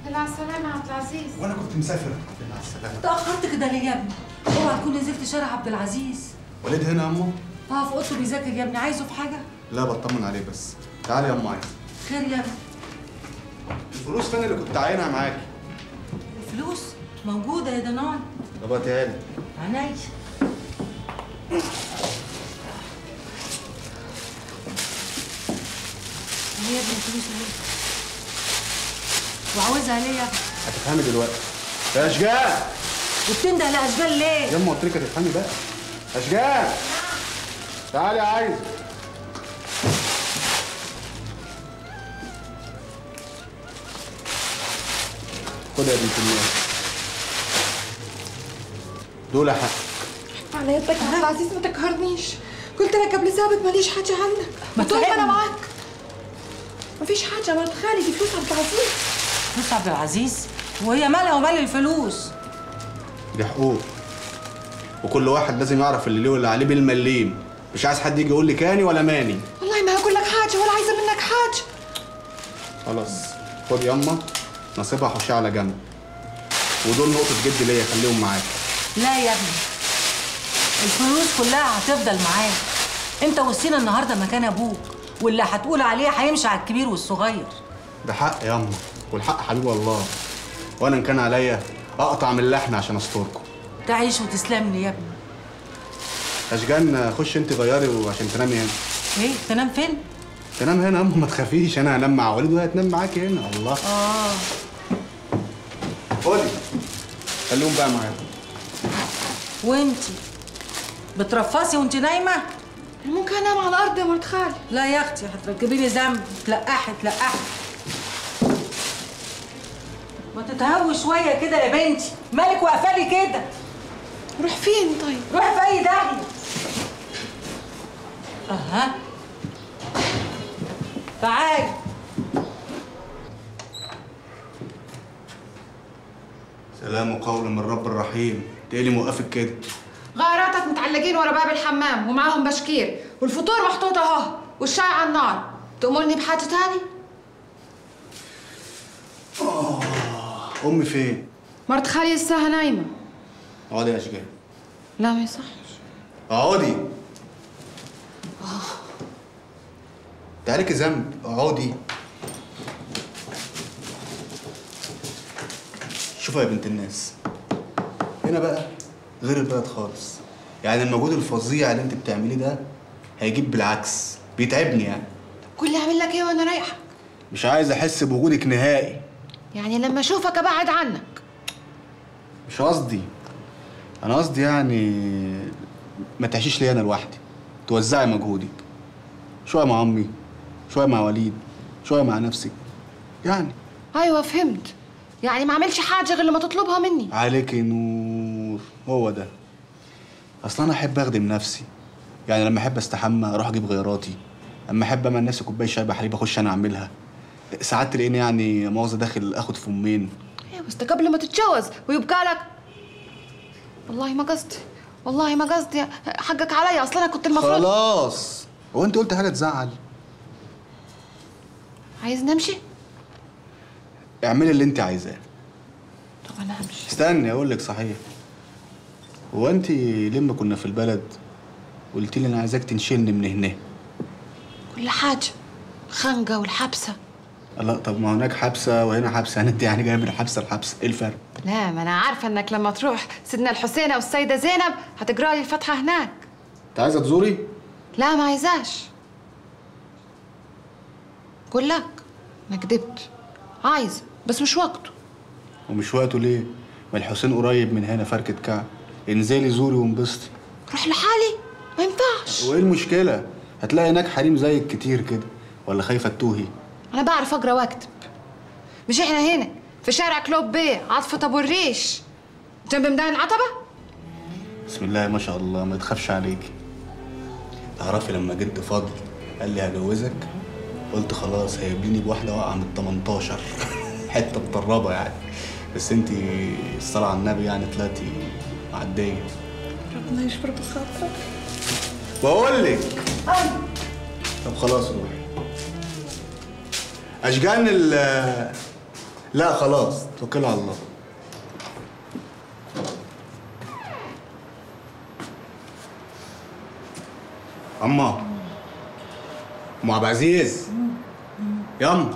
مع السلامة يا عبد العزيز. وانا كنت مسافر. مع السلامة. اتأخرت كده ليه يا ابني؟ اوعى تكون نزلت شارع عبد العزيز. وليد هنا يا امه؟ في اوضته بيذاكر يا ابني، عايزه في حاجة؟ لا بطمن عليه بس. تعالي يا امه عايز. خير يا ابني. الفلوس فين اللي كنت عاينها معاكي؟ الفلوس موجودة يا دنان. طب هاتيها لي. عينيا. اهي يا ابني الفلوس اهي. وعاوزها ليه يا ابني؟ هتفهمي دلوقتي. يا اشجان! وبتنده لاشجان ليه؟ يا امه قلت لك هتفهمي بقى. اشجان! تعالي عايز. خد يا بنت الناس. دول حق. على يدك يا عبد العزيز، ما تقهرنيش. قلت لك قبل ثابت ماليش حاجة عنك. ما طول ما انا تفهمني. معاك. مفيش حاجة مرات خالي، دي فلوس عبد العزيز. فلوس عبد العزيز؟ وهي مالها ومال الفلوس؟ دي حقوق. وكل واحد لازم يعرف اللي ليه واللي عليه بالمليم. مش عايز حد يجي يقول لي كاني ولا ماني. والله ما هقول لك حاجة ولا عايزة منك حاجة. خلاص خد ياما نصيبها حوشيها على جنب. ودول نقطة جد ليا، خليهم معاك. لا يا ابني، الفلوس كلها هتفضل معاك. انت وسينا النهارده مكان ابوك، واللي هتقول عليه هيمشي على الكبير والصغير. ده حق ياما، والحق حبيب الله. وانا ان كان عليا اقطع من اللحم عشان استركم. تعيش وتسلم لي يا ابني. اشجان خش انت غيري وعشان تنامي هنا. ايه تنام فين؟ تنام هنا ياما، ما تخافيش. انا هنام مع والد وهي هتنام معاكي هنا. الله. خدي خليهم بقى معايا. وانتي بترفصي وانتي نايمه؟ ممكن انام على الارض يا مرات خالي. لا يا اختي، هتركبيني ذنب. تلقحي تلقحي. ما تتهوي شويه كده يا بنتي، مالك واقفه لي كده؟ روح فين طيب؟ روحي في اي داهيه. اها تعالي. سلام قول من رب الرحيم. تقلي موقفك كده. غيراتك متعلقين ورا باب الحمام ومعاهم بشكير، والفطور محطوط اهو، والشاي على النار. تأمرني بحاجة تاني؟ امي فين؟ مرت خالي الساعة نايمة. اقعدي يا اشجان. لا ما يصحش. اقعدي. انت عليكي ذنب. اقعدي. شوفي يا بنت الناس، هنا بقى غير البلد خالص. يعني المجهود الفظيع اللي انت بتعمليه ده هيجيب بالعكس، بيتعبني يعني. قول لي اعمل لك ايه وانا رايحة؟ مش عايز احس بوجودك نهائي. يعني لما اشوفك ابعد عنك. مش قصدي. انا قصدي يعني ما تعيشيش لي انا لوحدي، توزعي مجهودك. شويه مع امي، شويه مع وليد، شويه مع نفسك يعني. ايوه فهمت. يعني ما اعملش حاجة غير لما تطلبها مني. عليك نور. هو ده. اصلا انا احب اخدم نفسي. يعني لما احب استحمى اروح اجيب غيراتي. اما احب امل نفسي كوبايه شاي بحليب اخش انا اعملها. ساعات تلاقيني يعني مؤاخذه داخل اخد فمين. ايوه بس ده قبل ما تتجوز ويبقى لك. والله ما قصدي، والله ما قصدي. حقك عليا، اصلا انا كنت المفروض. خلاص. هو انت قلت حاجه تزعل؟ عايز نمشي؟ اعملي اللي انت عايزاه. طب انا همشي. استني اقول لك صحيح. هو انت لما كنا في البلد قلت لي انا عايزاك تنشلني من هنا. كل حاجة. الخنقة والحبسة. لا طب ما هناك حبسه وهنا حبسه. انت يعني جايه من حبسه لحبسه، ايه الفرق؟ لا ما انا عارفة انك لما تروح سيدنا الحسين والسيدة زينب هتقرا لي الفاتحة هناك. انت عايزه تزوري؟ لا ما عايزاش. قول لك انا كدبت. عايزة بس مش وقته. ومش وقته ليه؟ ما الحسين قريب من هنا فركة كعب. انزلي زوري وانبسطي. روح لحالي ما ينفعش. وايه المشكلة؟ هتلاقي هناك حريم زيك كتير كده. ولا خايفة تتوهي؟ انا بعرف اقرا واكتب. مش احنا هنا في شارع كلوب بيه عاطفة ابو الريش جنب ميدان العتبة؟ بسم الله ما شاء الله، ما تخافش عليكي. تعرفي لما جد فضل قال لي هجوزك، قلت خلاص هيبليني بواحدة واقعة من 18 حتة مطربة يعني. بس انتي الصلاة على النبي يعني طلعتي معدية. ربنا يشفر بخاطرك. بقول لك. طب خلاص روحي. اشجان لا خلاص توكلوا على الله. ام عبد العزيز. ياما.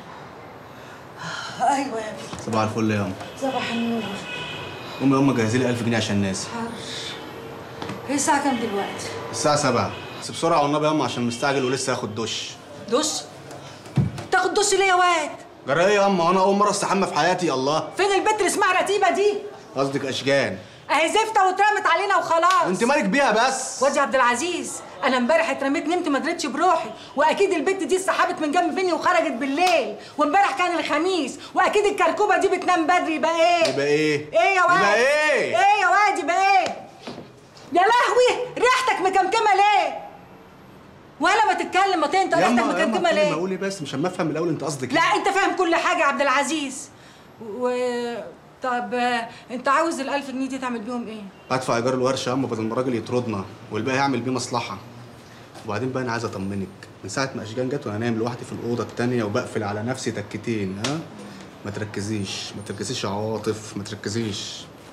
ايوه يا ابني. صباح الفل ياما. صباح النور. قومي ياما جهزي لي 1000 جنيه عشان الناس. هي الساعة كام دلوقتي؟ الساعة 7. بس بسرعة والنبي ياما عشان مستعجل ولسه هاخد دش. دش؟ تاخد دش ليه يا واد؟ جرى ايه ياما؟ انا اول مرة استحمى في حياتي. الله. فين البت اللي اسمها رتيبة دي؟ قصدك اشجان. اهي زفته واترمت علينا وخلاص. انت مالك بيها بس؟ واد يا عبد العزيز، انا امبارح اترميت نمت ما دريتش بروحي، واكيد البت دي اتسحبت من جنب مني وخرجت بالليل، وامبارح كان الخميس، واكيد الكركوبه دي بتنام بدري. يبقى ايه؟ يبقى ايه؟ ايه يا واد؟ يبقى ايه؟ ايه يا واد؟ يبقى ايه؟ يا لهوي ريحتك مكمكمه ليه؟ ولا ما تتكلم، ما تنطق ريحتك مكمكمه ليه؟ ياما قولي بس مش اما افهم الاول انت قصدك لا ايه؟ انت فاهم كل حاجه يا عبد العزيز. طب انت عاوز ال1000 جنيه دي تعمل بيهم ايه؟ هدفع ايجار الورشه اما بدل ما الراجل يطردنا والباقي هعمل بيه مصلحه. وبعدين بقى انا عايز اطمنك، من ساعه ما اشجان جت وانا نايم لوحدي في الاوضه الثانيه وبقفل على نفسي تكتين. ها؟ ما تركزيش يا عواطف، ما تركزيش.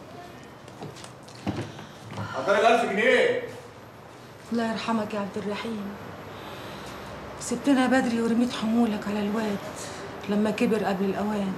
هدفع 1000 جنيه. الله يرحمك يا عبد الرحيم، سبتنا بدري ورميت حمولك على الواد لما كبر قبل الاوان.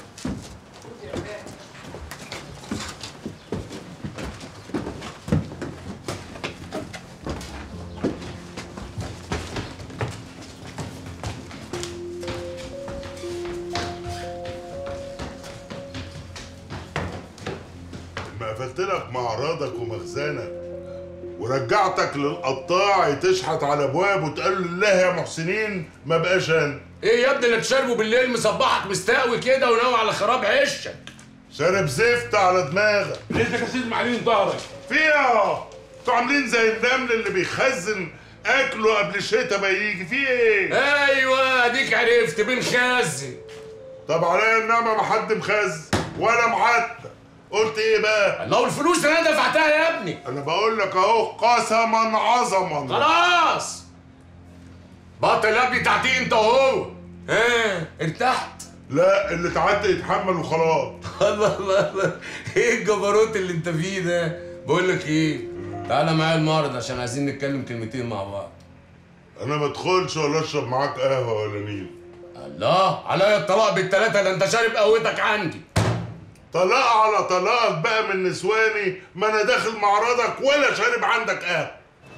قفلت لك معرضك ومخزنك ورجعتك للقطاعي تشحت على ابواب وتقول لله يا محسنين ما بقاش انا. ايه يا ابني اللي بتشربه بالليل مصبحك مستقوي كده وناوي على خراب عشك؟ شارب زفت على دماغك. ليه يا سيدي معلين ظهرك؟ فيها انتوا عاملين زي النمل اللي بيخزن اكله قبل الشتا ما يجي. في ايه؟ ايوه اديك عرفت بنخزن. طب عليا النعمه ما حد مخزن ولا معتق. قلت ايه بقى؟ الله والفلوس اللي انا دفعتها يا ابني. انا بقول لك اهو قسما عظما. خلاص بطل يا ابني تعتيه انت وهو. ارتحت؟ لا اللي تعدي يتحمل وخلاص. الله الله الله، ايه الجبروت اللي انت فيه ده؟ بقول لك ايه، تعالى معايا المعرض عشان عايزين نتكلم كلمتين مع بعض. انا ما ادخلش ولا اشرب معاك قهوه ولا نيل. الله، عليا الطلاق بالثلاثه، ده انت شارب قهوتك عندي. طلاق على طلاق بقى من نسواني، ما انا داخل معرضك ولا شارب عندك قهوه.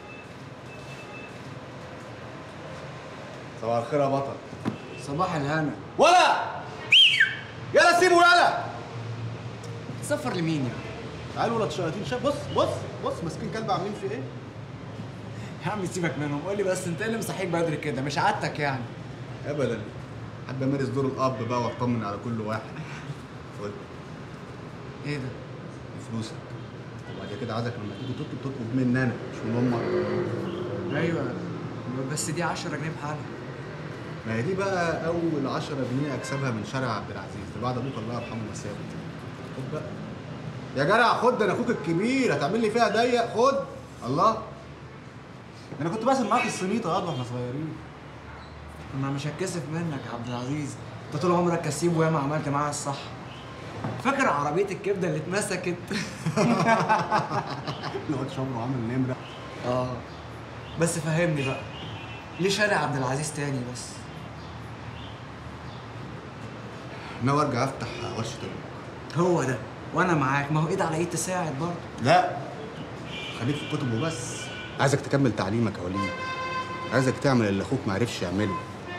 صباح الخير يا بطل. صباح الهنا. ولا يلا سيبه يلا. سفر لمين يعني؟ تعالوا ولاد شياطين. شايف؟ بص ماسكين كلب عاملين فيه ايه؟ يا عم سيبك منهم، قول لي بس انت ايه اللي مصحيك بدري كده؟ مش عادتك يعني؟ ابدا، حابب امارس دور الاب بقى واطمن على كل واحد. خد ايه ده؟ فلوسك، وبعد كده عايزك لما تيجي تطلب مني انا مش من امك. ايوه بس دي 10 جنيه بحالها. ما هي دي بقى اول 10 جنيه اكسبها من شارع عبد العزيز ده بعد ابوك الله يرحمه ما سابت. خد بقى يا جدع، خد، انا اخوك الكبير، هتعمل لي فيها ضيق؟ خد. الله، انا كنت باسم معاك السميطه قبل واحنا صغيرين. انا مش هتكسف منك يا عبد العزيز، انت طول عمرك كسيب وياما عملت معاها الصح. فاكر عربيه الكبده اللي اتمسكت؟ الواد شمر عامل نمره. بس فهمني بقى، ليه شارع عبد العزيز تاني بس؟ ناوي ارجع افتح ورشه امك. هو ده، وانا معاك، ما هو ايد على ايد تساعد برضه. لا خليك في الكتب وبس. عايزك تكمل تعليمك يا وليد، عايزك تعمل اللي اخوك ما عرفش يعمله.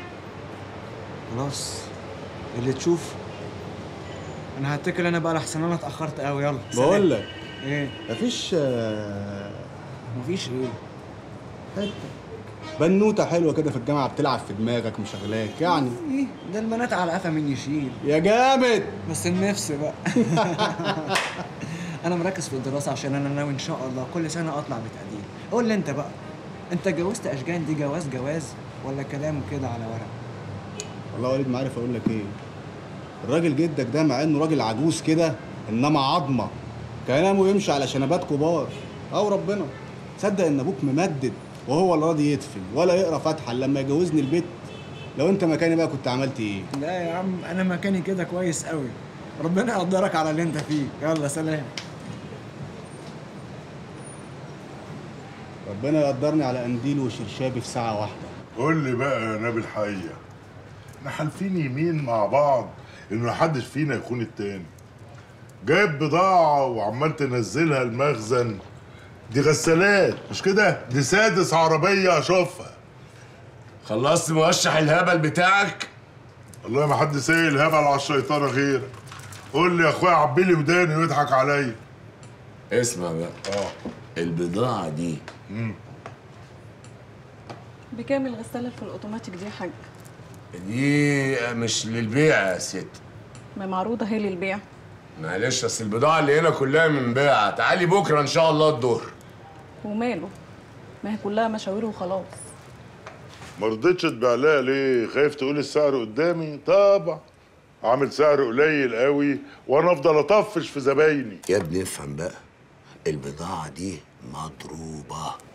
خلاص اللي تشوفه. انا هتكل انا بقى لحسن انا اتاخرت قوي. يلا بقول لك ايه؟ مفيش مفيش ايه؟ حته بنوته حلوه كده في الجامعه بتلعب في دماغك مشغلاك يعني. ايه ده؟ البنات على قفا مين يشيل يا جامد. بس النفس بقى. انا مركز في الدراسه عشان انا ناوي ان شاء الله كل سنه اطلع بتقدير. قول لي انت بقى، انت اتجوزت اشجان دي جواز ولا كلام كده على ورق؟ والله يا وليد ما عارف اقول لك ايه. الراجل جدك ده مع انه راجل عجوز كده انما عظمه، كلامه يمشي على شنبات كبار. او ربنا صدق ان ابوك ممدد وهو اللي راضي يدفن ولا يقرا فاتحه لما يجوزني البيت. لو انت مكاني بقى كنت عملت ايه؟ لا يا عم انا مكاني كده كويس قوي. ربنا يقدرك على اللي انت فيه. يلا سلام. ربنا يقدرني على قنديل وشرشابي في ساعه واحده. قول لي بقى يا نبي الحقيقه، احنا حالفين يمين مع بعض انه محدش فينا يخون التاني. جايب بضاعه وعمال تنزلها المخزن، دي غسالات مش كده؟ دي سادس عربيه اشوفها. خلصت موشح الهبل بتاعك؟ والله ما حد سايل هبل على الشيطانه غيرك. قول لي يا اخويا عبيلي وداني ويضحك عليا. اسمع بقى. البضاعة دي بكام الغسالة في الأوتوماتيك دي يا حاج؟ دي مش للبيع يا ست. ما معروضة هي للبيع. معلش اصل البضاعة اللي هنا كلها من بيعة، تعالي بكرة إن شاء الله الظهر. وماله؟ ما هي كلها مشاوير وخلاص. ما رضيتش تبيع لها ليه؟ خايف تقول السعر قدامي؟ طبعا عامل سعر قليل قوي وانا افضل اطفش في زبايني. يا ابني افهم بقى، البضاعة دي مضروبة.